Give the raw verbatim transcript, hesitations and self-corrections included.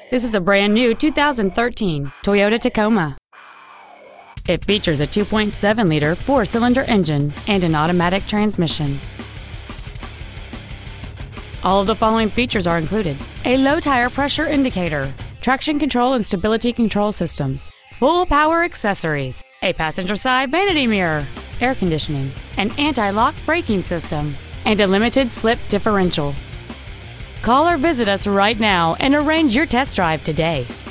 This is a brand new two thousand thirteen Toyota Tacoma. It features a two point seven liter four-cylinder engine and an automatic transmission. All of the following features are included: a low tire pressure indicator, traction control and stability control systems, full power accessories, a passenger side vanity mirror, air conditioning, an anti-lock braking system, and a limited slip differential. Call or visit us right now and arrange your test drive today.